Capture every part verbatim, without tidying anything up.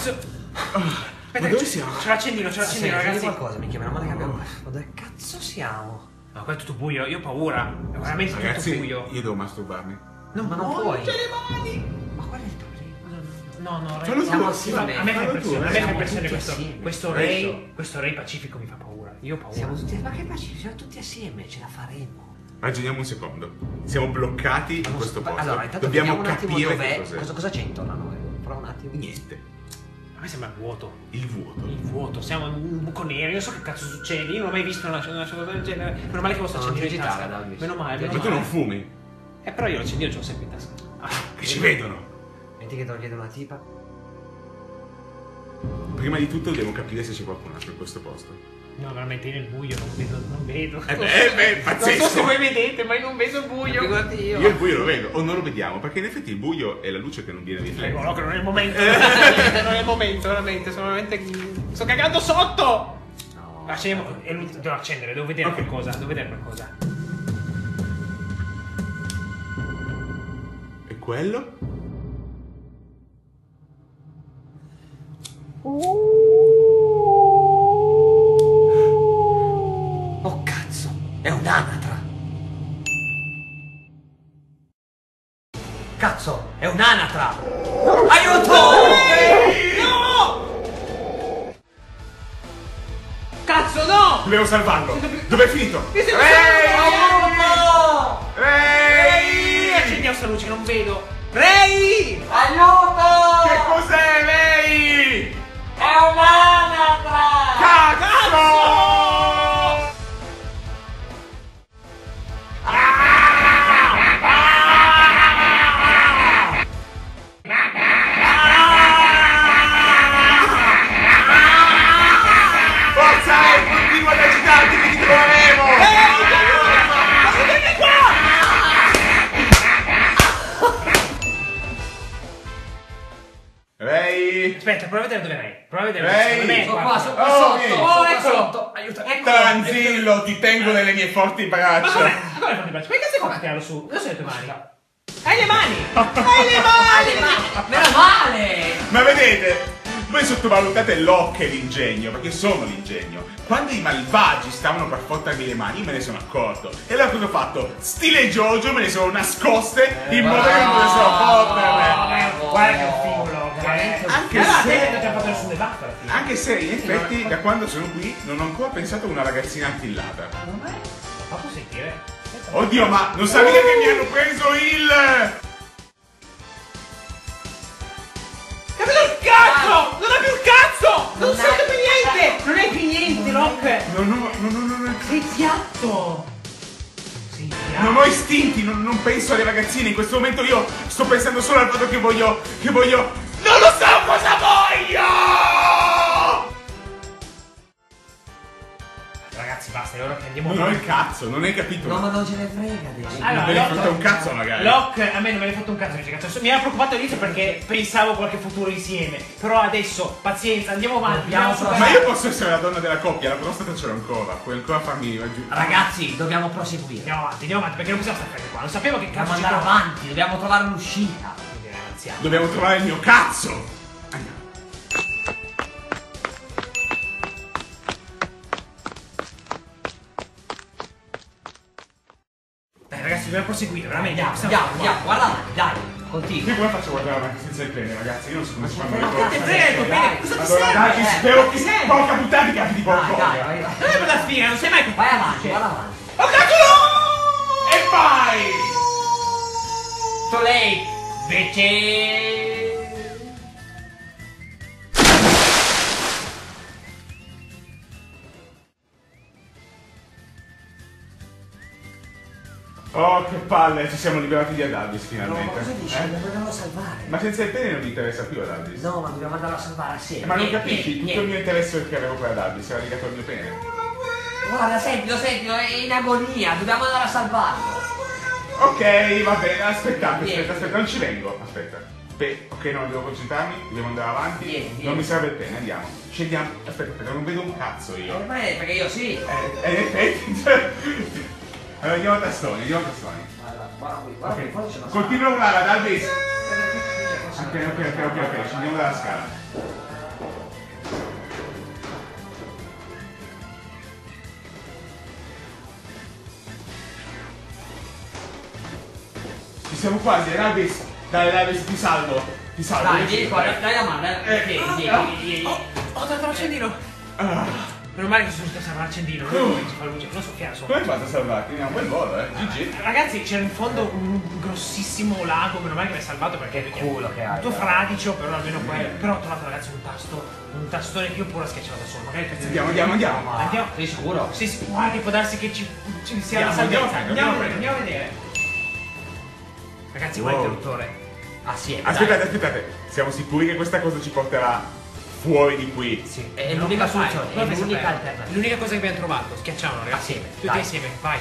cazzo! Aspetta, ma dove siamo? C'è l'accendino, c'è l'accendino, ragazzi. qualcosa, mi chiamano male che abbiamo. Ma dove cazzo siamo? No, qua è tutto buio, io ho paura. È veramente Ragazzi, tutto buio. io devo masturbarmi. No, ma non no, puoi. c'è le mani! Ma qual è il problema? No, no, Fallo Ray, tu. no, assieme. a me fa Fallo tu, impressione, a me siamo fa impressione tutti questo, assieme. questo Ray. Ray, questo Ray pacifico mi fa paura. Io ho paura. Siamo tutti. Ma che pacifico, siamo tutti assieme, ce la faremo. Ragioniamo un secondo. Siamo bloccati Ma in non questo so- posto. Allora, intanto Dobbiamo vediamo un attimo capire che dov'è. cos'è. Cosa, cosa c'è intorno a noi? Prova un attimo. Niente. A me sembra il vuoto. Il vuoto. Il vuoto, siamo in un buco nero, io non so che cazzo succede, io non ho mai visto una, una cosa del genere. Meno male che lo sto No, non accendino in digitale, tasca. Dalvis. Meno male, meno Ma tu male. non fumi? Eh però io l'accendino ce l'ho sempre in tasca. Ah, Che ci vedono. Metti che togliete una tipa. Prima di tutto dobbiamo capire se c'è qualcun altro in questo posto. No, veramente io nel buio non vedo, non vedo. Eh beh, beh, Non pazzesco. so se voi vedete, ma io non vedo il buio. Figurati io. Io il buio lo vedo, o non lo vediamo, perché in effetti il buio è la luce che non viene Ecco, riflessa. no, che non è il momento. Non è il momento, veramente, sono veramente. Sto cagando sotto! No. Accendiamo, è l'ultimo, devo accendere, devo vedere Ok. qualcosa, devo vedere qualcosa. E quello? Oh cazzo, è un'anatra. Cazzo, è un'anatra. Aiuto! No! Cazzo, no! Devo salvarlo! Dov'è finito? Mi sembra Aiuto! Ray! Accendiamo sta luce che non vedo. Ray! Aiuto! Che cos'è lei? È un'anatra! Cazzo! Forza, eh, continua ad agitarti che ti troveremo! Vieni qua! Ray! Aspetta, prova a vedere dove è Ray. Prova a vedere Ray! dove è. Sono qua, sono qua Oh, sotto! vieni. Oh, Sono qua eccolo. sotto! Aiuto! Eccolo. Tanzillo, ti tengo nelle mie forti Ma braccia! come? Ma come fate i braccia? Ma che cazzo fai a tirarlo su? Dove sono le tue mani? Hai le mani! Hai le mani! Meno male! Ma vedete, voi sottovalutate l'occhio e l'ingegno, perché sono l'ingegno. Quando i malvagi stavano per fottermi le mani, io me ne sono accorto. E allora cosa ho fatto? Stile Giorgio, me ne sono nascoste in modo che non potessero fotterle. Guarda che è un figo, Locke. Veramente Anche Allora, se- te non ti ha fatto nessun debuff alla fine. Anche se in effetti, da quando sono qui, non ho ancora pensato a una ragazzina attillata. Fatto sentire. Oddio, ma non sapete che mi hanno preso il... Capito il cazzo! Non ha più il cazzo! Non, Non sento è- più niente! Non hai più niente, Locke! Non ho, non ho, non ho, Sei piatto! Sei piatto! non ho istinti, non, non penso alle ragazzine. In questo momento io sto pensando solo al fatto che voglio, che voglio... Non lo so cosa voglio! Ragazzi, basta, è ora che andiamo Non ho il cazzo, non hai capito? No, ma non ce ne frega adesso. Allora, non me ne Locke- frega un cazzo magari. Locke, a me non me ne hai fatto un cazzo invece, cazzo. Mi era preoccupato all'inizio perché pensavo a qualche futuro insieme. Però adesso, pazienza, andiamo avanti. Dobbiamo Andiamo Ma superare- io posso essere la donna della coppia, la prostata ce l'ho ancora, puoi ancora farmi raggiungere. Ragazzi, dobbiamo proseguire. Andiamo avanti, andiamo avanti, perché non possiamo stare fermi qua. Non sapevo che Dobbiamo cazzo ci andare trova. avanti, dobbiamo trovare un'uscita. Quindi, eh, anziano. Dobbiamo trovare il mio cazzo! Andiamo. Dai ragazzi, dobbiamo proseguire, veramente. Andiamo, possiamo andiamo, fare andiamo, guarda avanti, dai. Continua. Io come faccio a guardare avanti senza il pene, ragazzi? Io non so come si fanno le Ma cose. che Prego, Dai. bene, cosa ti Allora serve? dai, Eh, spero che... ti serve? Porca puttana, ti capiti Dai, qualcosa! dai, vai, vai. Non è per la sfiga, non sei mai Vai avanti, guarda avanti. Oh cazzo no! E vai! Too late, bitches. Oh, che palle, ci siamo liberati di Adalvis No, finalmente. ma cosa dici? Eh? Dobbiamo salvare. Ma senza il pene non mi interessa più Adalvis. No, ma dobbiamo andare a salvare assieme. Ma non Niente, capisci? niente, Tutto il mio niente. interesse che avevo per Adalvis era legato al mio pene. Guarda, sentilo, sentilo, è in agonia, dobbiamo andare a salvarlo. Ok, va bene, aspettate, Vieni. aspetta, aspetta, non ci vengo, aspetta. Beh, ok, no, devo concentrarmi, dobbiamo andare avanti. Vieni, vieni. Non mi serve il pene, andiamo. Scendiamo. Aspetta, aspetta, non vedo un cazzo io. Eh, ma è perché io sì. Eh, eh, in effetti, cioè... Allora, andiamo a tastoni, andiamo a tastoni. Guarda, guarda qui, guarda qui, forse c'è una Continua a urlare, Adalvis. scala. Ok, ok, ok, ok, ok, scendiamo dalla scala. siamo quasi, Rabis. Dai, Rabis, ti salvo. Ti salvo. Dai, vieni qua, dai la mano, dai. Eh, Vieni, ah, vieni, ah, vieni, vieni. Oh, ho trovato l'accendino. Ah. Meno male che sono riuscito a salvare l'accendino, non si fa luce, non soffiare sopra. Come hai fatto a salvarti? È un bel volo, eh. G G. Ragazzi, c'era in fondo un grossissimo lago, meno male che mi hai salvato perché Che culo che hai, tutto eh. fradicio, però almeno quello. Però ho trovato ragazzi un tasto, un tastone che io pure schiacciato da solo. Magari tu- Andiamo, andiamo, andiamo. Ma Andiamo. sei sicuro? Sì, sì, guarda che può darsi che ci, ci sia la Andiamo, salvezza. andiamo, Andiamo, andiamo. andiamo a vedere. Ragazzi, Wow. guarda l'interruttore. Assieme, Aspettate, dai. aspettate. Siamo sicuri che questa cosa ci porterà fuori di qui? Sì, È non l'unica lo fai, soluzione, non è lo l'unica sapere. alternativa. L'unica cosa che abbiamo trovato, schiacciamolo ragazzi. Assieme, Tutti dai. insieme, vai.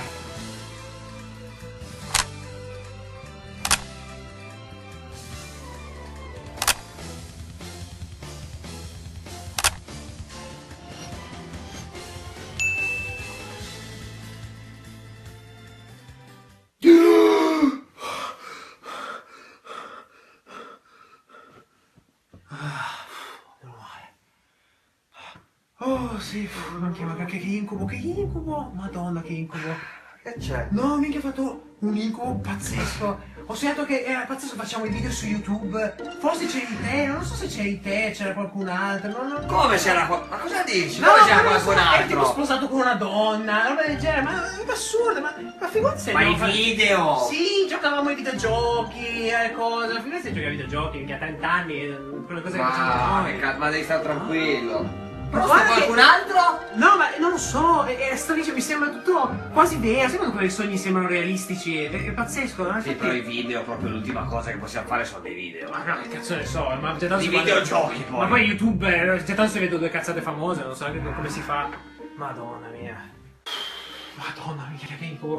Oh sì, minchia, ma che incubo, che incubo! Madonna che incubo! Che c'è? No, minchia, ho fatto un incubo pazzesco! Ho sognato che era pazzesco, facciamo i video su YouTube. Forse c'eri te, non so se c'eri te, c'era qualcun altro, no, no. Come c'era qua? Ma cosa dici? No, Dove no, c'era non lo so, qualcun ero tipo altro? sposato con una donna, una roba del genere, ma è assurdo, ma, ma figurati se Ma i abbiamo fatto- video! Sì, giocavamo ai videogiochi, alle cose, figurati se giocavi ai videogiochi, minchia, a trenta anni, eh, quelle cose che facciamo Ma, noi. che ca- ma devi stare tranquillo. Ma Però guarda sta che- qualcun altro? No, ma non lo so, è, è stranissimo, mi sembra tutto quasi vero, sai quando quei sogni sembrano realistici? È, è pazzesco, no? Sì, però i video, proprio l'ultima cosa che possiamo fare sono dei video. Ma no, che cazzo ne so, ma già tanto Di si guarda- videogiochi, poi. Ma poi YouTube, eh, già tanto si vedo due cazzate famose, non so neanche come si fa. Madonna mia. Madonna mia, che incubo.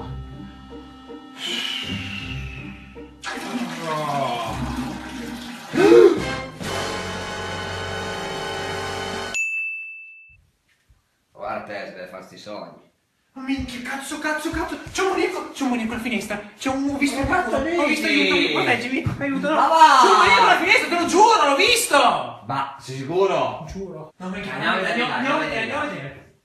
Guarda te, deve farsi i sogni. Ma minchia, cazzo, cazzo, cazzo. C'è un maniaco, c'è un maniaco alla finestra. C'è un, ho visto Ma un quanto maniaco, ho visto vedi? aiuto, proteggimi, aiuto, no. Ma va! C'è un maniaco alla finestra, te lo giuro, l'ho visto. Ma, sei sicuro? Giuro. No, minchia, Andiamo a vedere, andiamo, andiamo a dai, vedere, andiamo andiamo a a vedere.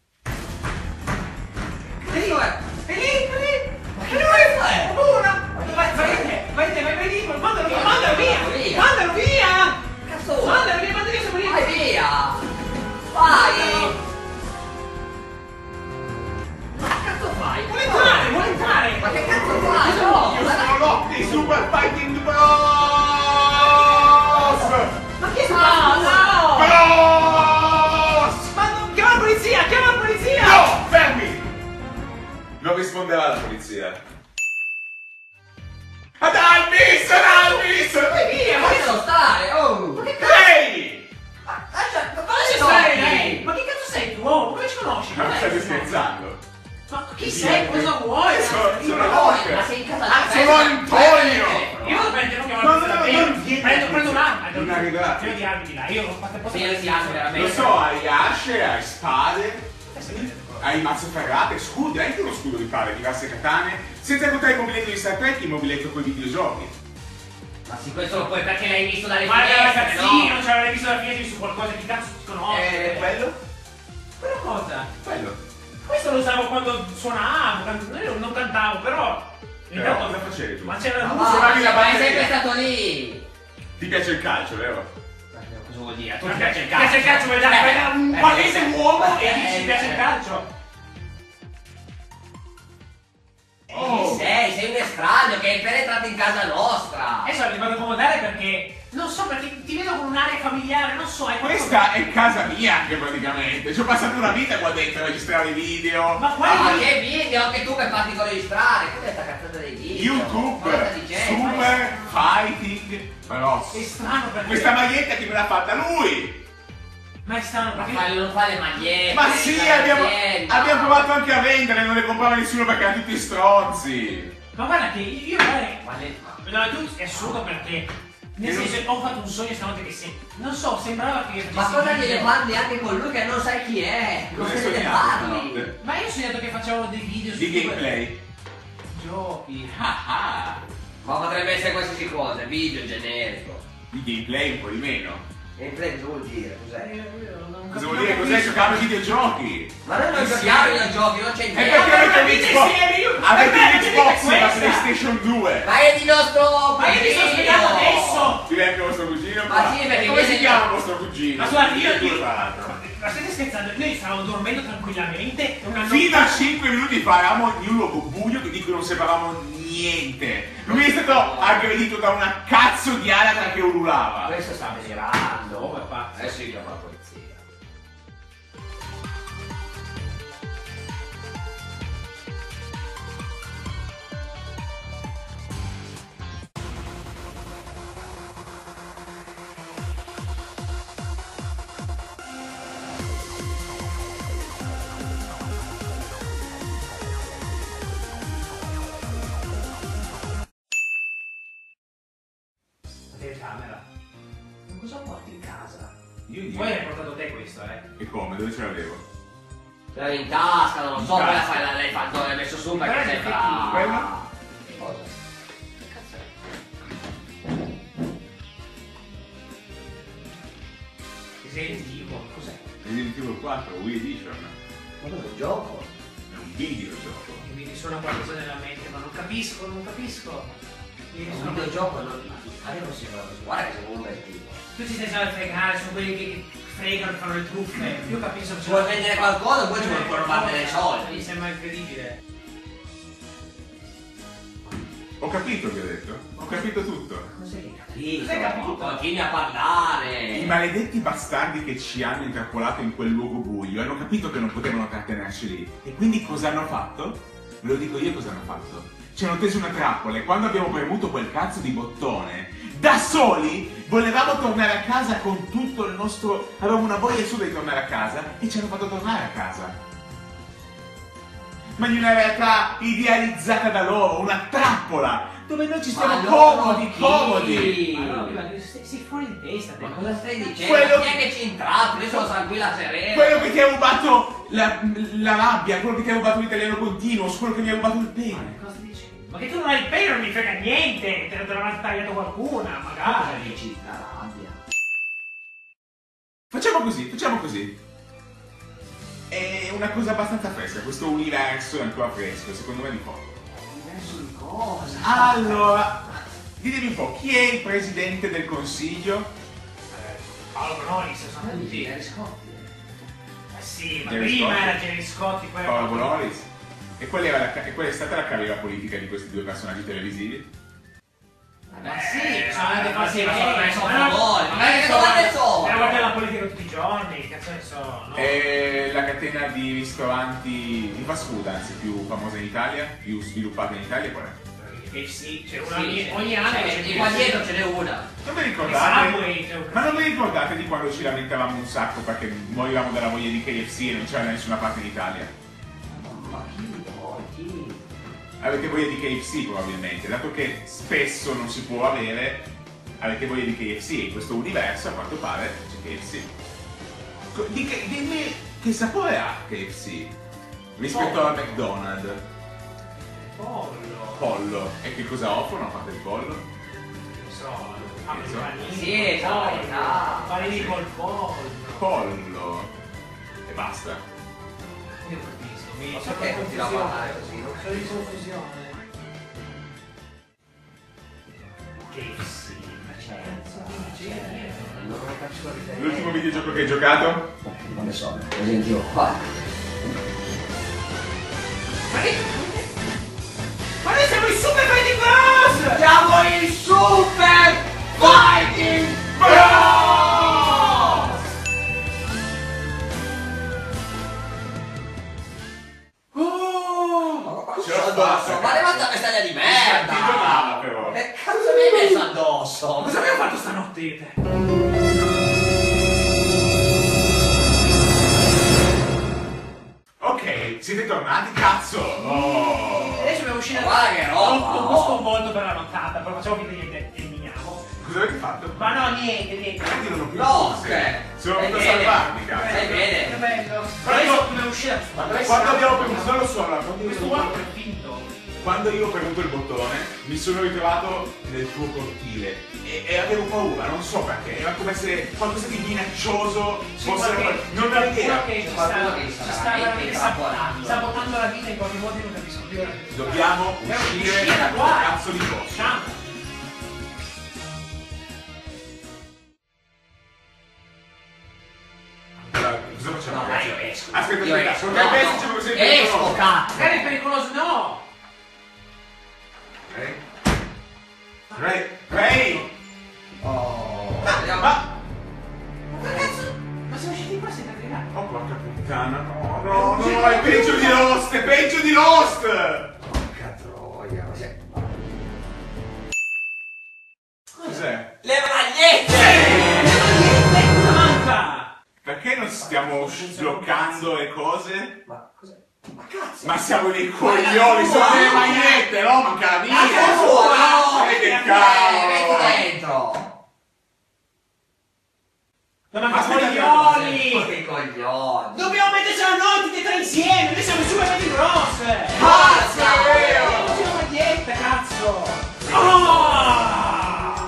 Che dov'è? È lì, è lì! Ma È che lui! cazzo è? Ho paura! Vai, vai te, vai te, vai, vai lì, mandalo via, mandalo via! Via. Mandalo via! Cazzo vuoi? Mandalo via, mandalo via, siamo lì! Vai via! Vai! Ma che cazzo fai? Vuole entrare, vuole entrare! Ma che cazzo fai? No! Io sono Lotti, Super Fighting Bros! Ma che sta Ah, no! Bros! Ma non, chiama la polizia, chiama la polizia! No, fermi! Non risponderà la polizia. Ad Albis, ad Albis! Vai via, Ma ma lascialo stare! Oh! Ma che cazzo Ehi! Ma lascia... Ma sei cosa sei, sei? lei? Ma che cazzo sei tu? Oh, come ci conosci? Ma Dov'è? stai scherzando? Ma chi sei? Cosa vuoi? Io sono- Io sono no. Locke. Ma sei in casa Ah, di sono Antonio! Io vado a prendere, non chiamare No, la no, no, polizia. non vieni. Prendo, prendo un'arma. Non arrivare. Pieno di armi di là. Io ho fatto apposta. Pieno di armi, veramente. Lo so, hai asce, hai spade, hai mazze ferrate, scudi, hai anche uno scudo di pare, diverse katane, senza contare il mobiletto di Star Trek e il mobiletto con i videogiochi. Ma sì, questo lo puoi perché l'hai visto dalle Guarda finestre, ragazzino, no? ci avrei visto la finestra su qualcosa che cazzo ti conosce. Eh, quello? Quella cosa? Quello. Questo lo usavo quando suonavo, can- io non cantavo, però. Però intanto- cosa facevi tu? Ma c'era Ma la va, musica. suonavi la ma è batteria. sempre stato lì! Ti piace il calcio, vero? Cosa vuol dire? Tu Mi ti piace piace il calcio, il calcio, vuoi dare vuoi dare un Eh, palese eh, uomo eh, e dici ti eh, piace il eh. calcio. Oh. Chi sei? Sei un estraneo che è penetrato in casa nostra! Adesso li vado a accomodare perché. Non so, perché ti vedo con un'area familiare, non so, è qualcosa- Questa è casa mia anche praticamente. Ci ho passato una vita qua dentro a registrare i video. Ma Ma quali che video? Anche tu che parti con registrare! Cos'è sta cazzata dei video? YouTube, Cosa stai dicendo? Super Fighting Bros. È strano perché. Questa maglietta chi me l'ha fatta? Lui! Ma è strano Ma perché. fa- non fa le magliette! Ma devi sì, fare abbiamo, l'azienda. abbiamo provato anche a vendere, non le comprava nessuno perché erano tutti stronzi. Ma guarda che io guarda. Ma le- ma- No, tu è assurdo perché. Nel Che non- senso, ho fatto un sogno stanotte che se. Non so, sembrava che. Ma facessi cosa video. gliene parli anche con lui che non sai chi è? Cosa Cosa hai gliene sognato parli? stanotte? Ma io ho sognato che facevano dei video su Di YouTube. gameplay. Giochi. Ah ah. Ma potrebbe essere qualsiasi cosa, video generico. Di gameplay un po' di meno. Gameplay cosa vuol dire? Cos'è? Cosa vuol dire? Cos'è giocare ai videogiochi? Ma noi non giochiamo ai videogiochi, non c'è E niente. perché avete avete l'Xbox? insieme, Avete per me l'Xbox e la questa. PlayStation due? Ma è di nostro Ma io ti sto spiegando adesso! Ti leggo vostro cugino? Ma sì, perché come si viene- chiama vostro cugino? Ma guarda, io, Chi è io, turbato? ma state scherzando? Noi stavamo dormendo tranquillamente e una Fino a notte- cinque minuti fa eravamo in un luogo buio di cui non sapevamo niente. Lui è stato aggredito da una cazzo di anatra che ululava. Questo sta delirando. Oh, è pazzo. Adesso io chiamo la polizia. Telecamera. Ma cosa porti in casa? Io niente. Poi hai portato te questo, eh? E come? Dove ce l'avevo? Ce l'avevi in tasca, non lo so, In poi la tasca. fai, l'hai fatto, l'hai messo su perché Guarda, sembra... quello? Che cosa? Che cazzo è? Resident Evil, cos'è? Resident Evil quattro, Wii Edition. Ma dove è un gioco? È un videogioco. Che mi risuona qualcosa nella mente, ma non capisco, non capisco. Mi È un risuona- videogioco, non... Adesso si guarda che sei un bel tipo. Tu ci stai già a fregare, sono quelli che fregano e fanno le truffe. Io capisco che Ci vuoi vendere qualcosa, poi ci vuoi pure rubare dei soldi. Mi sembra incredibile. Ho capito che ho detto. Ho capito tutto. Cos'hai capito? Cos'hai capito? Continui a parlare. I maledetti bastardi che ci hanno intrappolato in quel luogo buio hanno capito che non potevano trattenerci lì. E quindi cosa hanno fatto? Ve lo dico io cosa hanno fatto. Ci hanno teso una trappola e quando abbiamo premuto quel cazzo di bottone, da soli, volevamo tornare a casa con tutto il nostro... Avevamo una voglia su di tornare a casa e ci hanno fatto tornare a casa. Ma in una realtà idealizzata da loro, una trappola, dove noi ci stiamo Ma loro comodi, chi? comodi. Ma no, ma sei, sei fuori di testa, te. Ma cosa stai dicendo? Quello- Chi è che ci intrappola? Io sono tranquilla, serena. Quello che ti ha rubato la, la rabbia, quello che ti ha rubato l'italiano continuo, quello che mi ha rubato il Ma pene. che cosa dici? Ma che tu non hai il pelo, non mi frega niente! Te te l'avranno tagliato qualcuna, Cosa magari! dici? La rabbia. Facciamo così, facciamo così. È una cosa abbastanza fresca, questo universo è ancora fresco, secondo me di poco. Diverso di cosa? Allora, ditemi un po', chi è il presidente del consiglio? Eh, Paolo Bonolis, sono Ma dici, tutti. Gary Scotti? Eh sì, ma Jerry prima Scotti. era Jerry Scotti, poi era Paolo Bonolis? E qual, era la, e qual è stata la carriera politica di questi due personaggi televisivi? Ma sì, Eh, sono dei ma sì, ma sono- falsi sono sono favori, ma che domande sono? Però guarda la politica tutti i giorni, che cazzo ne so, no? È la catena di ristoranti di fast food, anzi, più famosa in Italia, più sviluppata in Italia, qual è? Che sì, c'è una Sì, ogni, sì. ogni anno Cioè, c'è di qua dietro ce n'è una. Non vi Subway, ricordate? c'è un- Ma non vi ricordate di quando ci lamentavamo un sacco perché morivamo dalla voglia di K F C e non c'era da nessuna parte in Italia? Ma chi? Oh, chi? Avete voglia di K F C probabilmente, dato che spesso non si può avere, avete voglia di K F C e in questo universo a quanto pare c'è K F C. Co- di che- Dimmi che sapore ha K F C rispetto Pollo. al McDonald's? Pollo. Pollo. E che cosa offrono a parte il pollo? Non so, apri Che i so? panini. Sì, col pollo, esatto. panini Sì. col pollo. Pollo. E basta. Io capisco, mi Ma sono perché in continua a confusione. parlare così? Non Sono in capisco. confusione. Che sì, ma c'è. Non lo faccio riferimento. L'ultimo videogioco che hai giocato? Non ne so, Resident Evil qua. Ma che... Ma noi siamo i Super Fighting Bros! Siamo il Super Fighting Bros! Oh! Ma Ce l'ho cosa addosso? fatta, Ma levate la cazzo. vestaglia di Ti merda! donava però. Che cazzo mi hai messo addosso? Cosa abbiamo fatto stanotte? Ok, siete tornati, cazzo! Oh. Adesso dobbiamo uscire Ma guarda che roba, Ho un po' oh. sconvolto per la nottata, però facciamo finta che niente, eliminiamo. Cosa avete fatto? Ma no, niente, niente. Quindi non ho più No, forze. che? Sono Sai venuto a bene. salvarmi, cazzo. Sai bene. Che bello. Però Quando- adesso dobbiamo uscire. Quando abbiamo preso, non lo so, allora, quando io Questo sono qua è finto. quando io ho premuto il bottone mi sono ritrovato nel tuo cortile e, e avevo paura, non so perché, era come se qualcosa di minaccioso fosse... Qualche- non c'è avevo idea. qualcuno che ci Qualcuno sta, che ci sta sta veramente veramente sab- evaporando. sabotando la vita in qualche modo, io non capisco più veramente. Dobbiamo Dobbiamo uscire uscire da da qua. questo cazzo di posto. Usciamo. Allora, cosa facciamo? No, ragazzi? io esco. Aspetta, Io aspetta, esco. potrebbe No, esserci no. così Esco, cazzo! Magari è pericoloso, no! Ray? Ray? Ray? Oh, Ma... vediamo. Ma... Ma cazzo? Ma siamo usciti qua senza arrivare? Oh, porca puttana, no, no, no, è peggio di Lost, è peggio di Lost! Porca troia, cos'è? Cos'è? Le magliette! Niente, cosa manca? Perché non stiamo sbloccando le cose? Ma cos'è? Ma cazzo! Ma siamo dei coglioni, sono delle magliette, no? Manca la mia! Ma che vuoi? No! Eh, che Metti cavolo! dentro! Ma manca Aspetta, Ma coglioni! che coglioni! Dobbiamo mettercela noi tutti e tre insieme! Noi siamo super Baby Bros! Forza! Non c'è una maglietta, cazzo! Ah!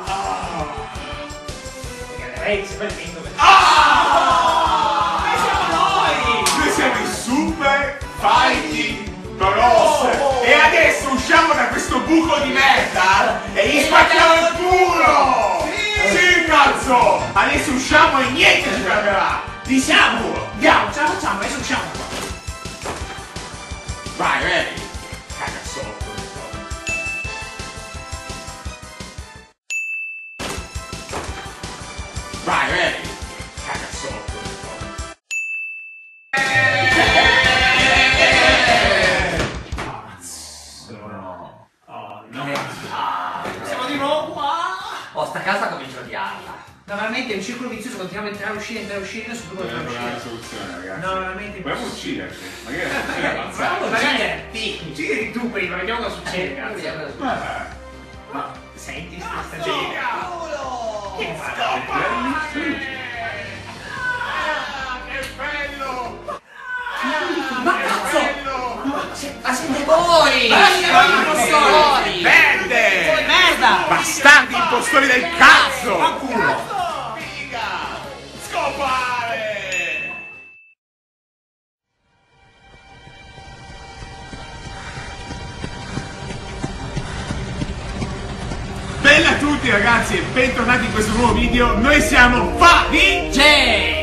Ehi, sei bellino! Ah! Noi siamo noi! Noi siamo i Super Fighting Bros! E adesso usciamo da questo buco di merda e gli spacchiamo il culo! Sì, cazzo! Adesso usciamo e niente ci fermerà! Di sicuro! Andiamo, ce la facciamo, adesso usciamo qua! Vai, vai! Caga sotto! Vai, vai! Caga sotto! No. Oh Ah, Siamo di nuovo qua! oh, sta casa comincio a odiarla. No, veramente è un circolo vizioso, continuiamo a entrare, uscire, entrare, uscire, non so più come Dobbiamo trovare una uscire. soluzione, ragazzi. No, veramente Vogliamo ucciderci. Magari la soluzione è avanzata. Magari uccidi tu prima, vediamo cosa succede, cazzo. Eh. Ma senti sta gente? Che fa? Che bello! Ma cazzo! Bello! Ma siete voi! Ma siamo i impostori! Verde! Merda! Bastardi impostori del cazzo! Fanculo! Figa! Scopare! Bella a tutti ragazzi e bentornati in questo nuovo video. Noi siamo Fabi J!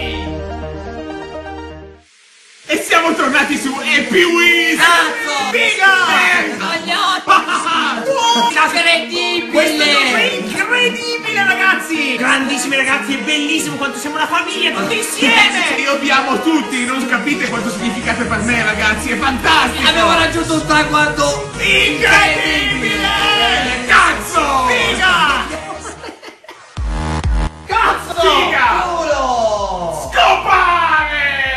e siamo tornati su Happy Wheels! Cazzo! Figa! Questo è Incredibile! Incredibile ragazzi! Grandissimi ragazzi, è bellissimo quanto siamo una famiglia tutti insieme! Io vi amo tutti, non capite quanto significate per me ragazzi, è fantastico! Abbiamo raggiunto un traguardo Incredibile! Cazzo! Figa! Cazzo! Figa! Culo! Scopare!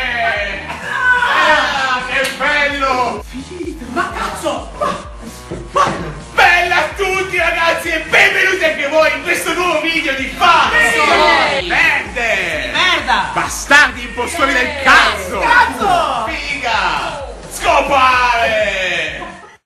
Ah, che bello! Ma cazzo! Bella a tutti ragazzi e benvenuti anche voi in questo nuovo video di Fabio! Sì! Verde! Merda! Bastardi impostori del cazzo! Cazzo! Figa! Scopare!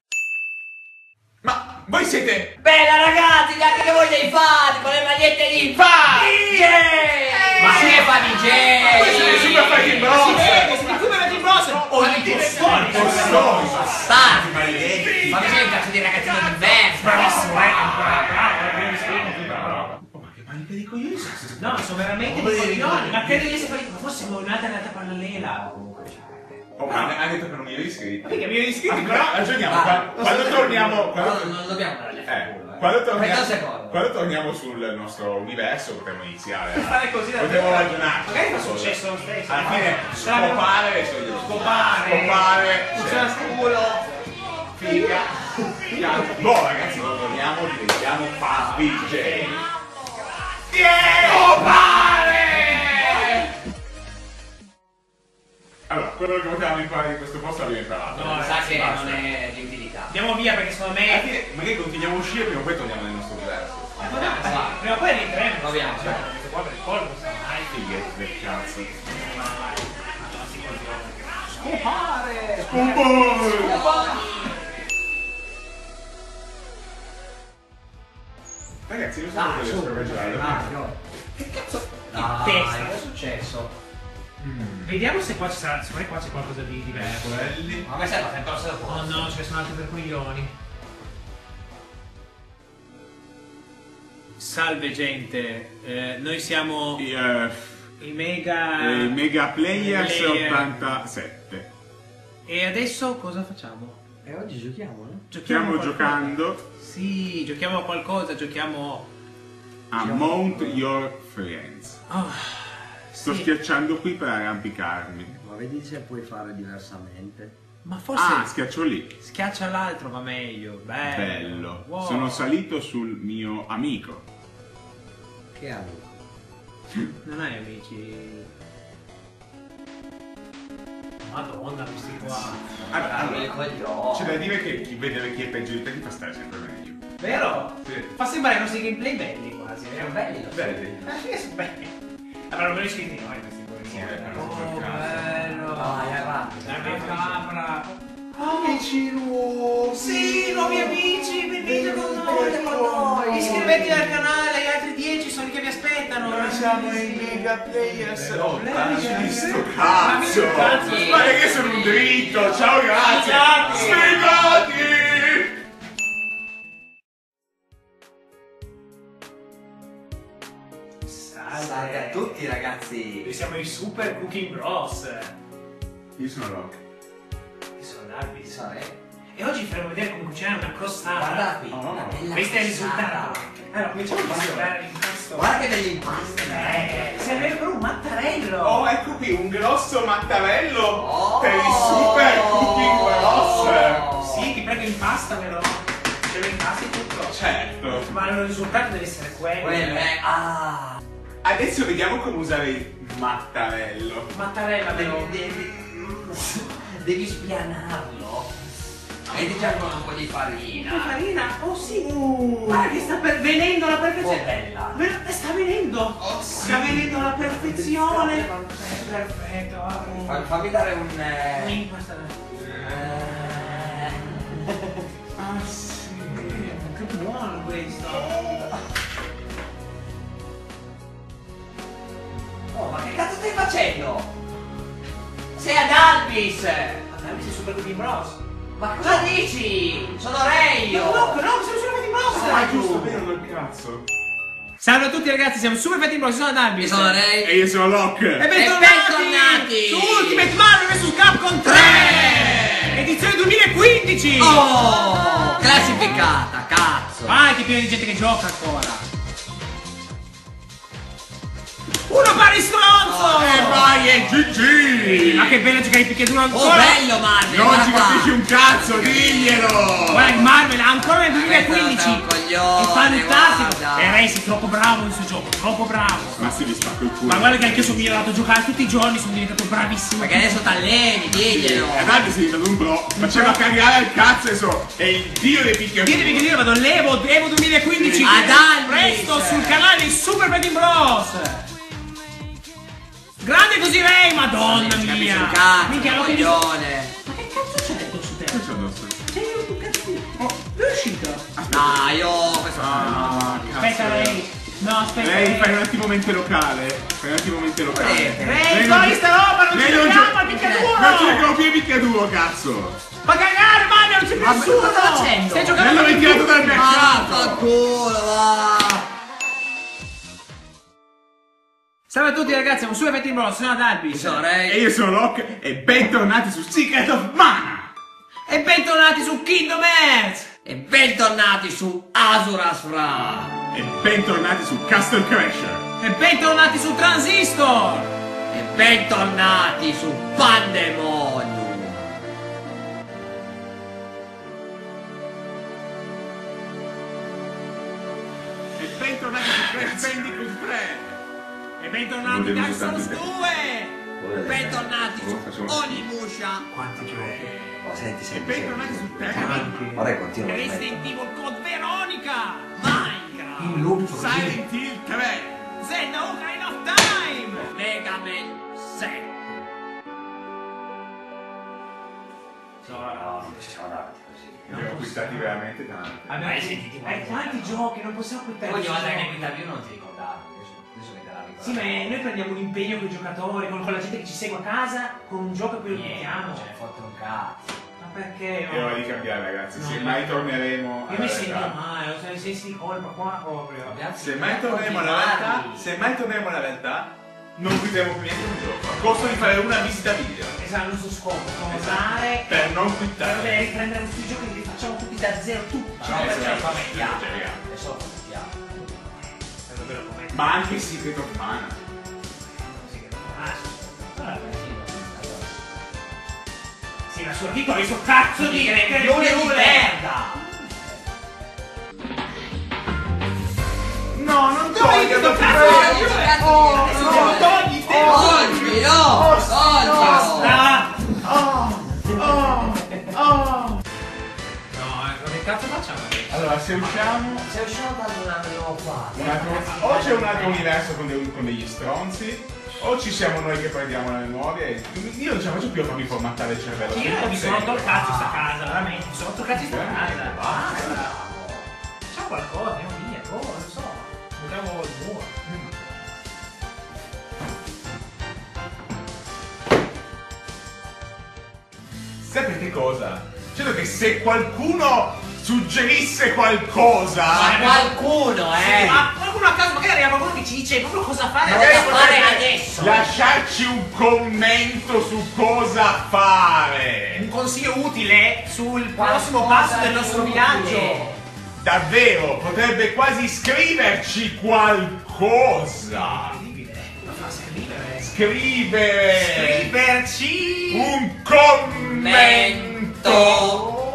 Ma voi siete Bella ragazzi, neanche che voi dei fan con le magliette di Fabi! Ma sì è fan di Questi sono i J! Super Fighting Si Bros! vede, si vede, come i boss! O gli impostori! Impostori! Bastardi! Maledetti! Ma bisogna cazzo di ragazzino di verso! Bravissimo, eh! Bravo, bravo, Oh, ma che manica di coglioni sono questi? No, sono veramente dei coglioni! Ma credo di essere quelli, ma forse siamo un'altra realtà parallela! Oh, ma ha detto che non mi ero iscritto. Perché mi eri iscritto, Però però... ragioniamo, Ah, qua- quando torniamo... No, Quando, non dobbiamo andare eh, quando Aspetta un torniamo, secondo. quando torniamo sul nostro universo potremo iniziare a Fare così da potremo ragionare. Magari fa su cosa. successo lo stesso. Alla fine Ce l'abbiamo- scopare so io. Scopare. Scopare. Funziona cioè, culo! figa. Figa. Boh ragazzi, quando torniamo diventiamo Fabi J. Scopare! Allora, quello che potevamo imparare in questo posto l'abbiamo imparato. No, Mi sa che Basta. non è di utilità. Andiamo via perché secondo Alla me... fine, magari continuiamo a uscire prima o poi torniamo nel nostro universo. Prima o poi rientreremo. Proviamo, Cioè, questo qua per il colpo, sai mai. Fighette del cazzo. Scopare! Scopare! Ragazzi, io sono Dai, quello su, che sto giocando. Mario. Che cazzo? Dai, Che testa? che è successo? Mm. Vediamo se qua ci sarà. Secondo me qua c'è qualcosa di diverso. Quelli. Ma a me sembra sempre lo stesso Oh posto. no, ce ne sono altri per coglioni. Salve gente, eh, noi siamo Eh, i Mega... eh, Mega Players Player. ottantasette. E adesso cosa facciamo? E oggi giochiamo, no? Stiamo qualcosa? giocando Sì, giochiamo a qualcosa, giochiamo... a Mount Your Friends. Oh, Sto sì. schiacciando qui per arrampicarmi. Ma vedi se puoi fare diversamente. Ma forse Ah, schiaccio lì. schiaccia l'altro va meglio. Bello. Bello. Wow. Sono salito sul mio amico. Che amico? Non hai amici? Madonna, questi qua. Allora, Allora, il coglione. c'è da dire che chi vedere chi è peggio di te ti fa stare sempre meglio. Vero? Sì. Fa sembrare i nostri gameplay belli quasi. Sono vero? belli, lo so. Belli. Ah, sì, sono belli. Avranno belli scritti noi questi qua. Sì, però Oh, sono bello. Vai, avanti. La mia capra. Amici nuovi! Sì, nuovi amici, venite con noi, Venite con con noi. noi. Iscrivetevi al canale, gli altri dieci sono lì che vi aspettano. Noi siamo i Mega Players Players. sto cazzo! Cazzo. Ma che sono un dritto! Ciao, grazie! Sfigati. Sfigati! Salve a tutti ragazzi. Noi siamo i Super Cooking Bros. Io sono Locke. Io sono Darby. Sarei. E oggi faremo vedere come cucinare una crostata. Guarda qui. Oh. una bella Questo è il crostata. risultato. Allora, cominciamo a mangiare l'impasto. Guarda che bell'impasto. Eh, serve per un mattarello. Oh, ecco qui un grosso mattarello Oh. per il Super Cooking Bros. Sì, ti prego impastamelo. Ce lo impasti tutto. Certo. Ma il risultato deve essere quello. Quello è. Ah. Adesso vediamo come usare il mattarello. Mattarella, però. Devi, devi, devi spianarlo. Metti già con un po' di farina. La farina? Oh sì! Guarda che sta per venendo alla perfezione! Oh, bella. Ver- Sta venendo! Oh, sì. Sta venendo alla perfezione! È perfetto! Fammi, fammi dare un. eh, Un impasto. eh, Ah sì! Che buono questo! Oh, ma che cazzo stai facendo? Sei ad Albis! Andiamo sei Super Cooking Bros! Ma cosa dici? Sono Reio! No, no, no, siamo Super Cooking Bros! Dai, Giusto, vero quel cazzo. Salve a tutti ragazzi, siamo Super Fatti Bros, sono Darby! Io sono Ray. E io sono Locke. E bentornati, bentornati su Ultimate Marvel versus. Capcom tre! Edizione duemilaquindici! Oh! Classificata, cazzo! Vai, che pieno di gente che gioca ancora! Uno pari stronzo! E vai, e G G! Ma che bello giocare in picchiaduro Oh, ancora! bello Marvel! Non guarda ci qua. capisci un cazzo, diglielo! Guarda il Marvel ancora nel duemilaquindici! Questo è un coglione, È fantastico! guarda. E Ray sei troppo bravo nel suo gioco, troppo bravo! Ma si vi spacco il culo. Ma guarda che anche io sono migliorato a giocare tutti i giorni, sono diventato bravissimo! Perché adesso t'alleni, diglielo! E Darby sei diventato un pro, faceva cagare al cazzo e so, è il dio dei picchiaduri. Io devi dire, vado all'Evo, Evo duemilaquindici! Sì. Ad Albis. Presto sul canale di Super Fighting Bros! Grande così Ray, madonna Capisci mia! un cazzo, Minchia, lo che dico- coglione! Ma che cazzo c'è dentro su te? Che c'ho addosso? Sei un cazzino! Oh, dove è uscito? Dai, io questo Ah, Aspetta Ray! No, aspetta! Lei fai un attimo mente locale. Fai un attimo mente locale. Volete? Ray, non togli gio- sta roba, non ci lei non giochiamo gio- al picchiaduro! Non ci giochiamo più a picchiaduro, cazzo! Ma cagare, Mario, non c'è più Ma nessuno! cosa sta facendo? Stai Me giocando l'ho con il ritirato dal Ah, mercato! fa culo, va! Salve a tutti ragazzi, siamo Super Fighting Bros, sono ad Albis! Io sono E Ray. io sono Locke e bentornati su Secret of Mana! E bentornati su Kingdom Hearts! E bentornati su Asuras Fra. E bentornati su Castle Crasher! E bentornati su Transistor! E bentornati su Pandemonium. E bentornati su Crash Bandicoot tre! E bentornati Volevo Dark soltanto Souls te. due! E bentornati Oh, su facciamo- Onimusha. Quanti giochi! Oh, senti, E senti, bentornati senti. su Terra! Ora continua a mettere. Resident Evil Code Veronica! Minecraft! In loop così. Silent Hill tre! Zelda Ocarina of Time! Mega Man sette. No, possiamo andare avanti così. Ne abbiamo acquistati veramente tanti. Abbiamo Hai sentito hai tanti giochi, non possiamo acquistare. Ogni volta che ne giochi. guidavi uno non ti ricordavi, adesso, adesso che te la ricordi. Sì, ma noi prendiamo un impegno con i giocatori, con, con la gente che ci segue a casa, con un gioco e poi lo Niente, giochiamo. non ce ne fotte un cazzo. Ma perché? È ora di cambiare, ragazzi. No, Se io- mai torneremo Io alla mi sento realtà. male, ho i sensi di colpa qua proprio. Abbiamo Se mai torneremo alla realtà, se mai torneremo alla realtà, non guideremo più niente un gioco. A costo di fare una visita video. Esatto, il nostro scopo, Esatto. usare Per non per quittare. riprendere questi giochi che li facciamo tutti da zero, tutti. Ma no, Eh, perché sì, lo mettiamo. giochiamo. Adesso lo mettiamo. È davvero come Ma anche Secret of Mana. sì, che non conosco. Allora, sì, allora. Sì, ma soprattutto questo cazzo di Milione di merda! No, non Togli questo cazzo di ragione! Oh, Adesso no. te lo togli, te lo togli! Togli, no! Togli! Basta! Oh, oh, oh. No, ecco, che cazzo facciamo adesso? Allora, se usciamo. Sei uscito da un anno qua. Un altro, o c'è un altro universo con, dei- con degli stronzi, o ci siamo noi che prendiamo la memoria e io non ce la faccio più a farmi formattare il cervello. Io mi sono rotto il cazzo in sta casa, veramente, mi sono rotto il cazzo in sta casa. Basta! Facciamo qualcosa, andiamo via, boh, non so. Vogliamo il muro. Sapete cosa? Credo che se qualcuno suggerisse qualcosa, Ma qualcuno, eh! Ma qualcuno a caso, magari arriva qualcuno che ci dice proprio cosa fare. Magari adesso, fare potrebbe- adesso. lasciarci un commento su cosa fare. Un consiglio utile sul Qualcosa prossimo passo del di nostro utile. viaggio. Davvero, potrebbe quasi scriverci qualcosa. Incredibile. Lo fa scrivere. Scrivere Scriverci. un commento. Mento.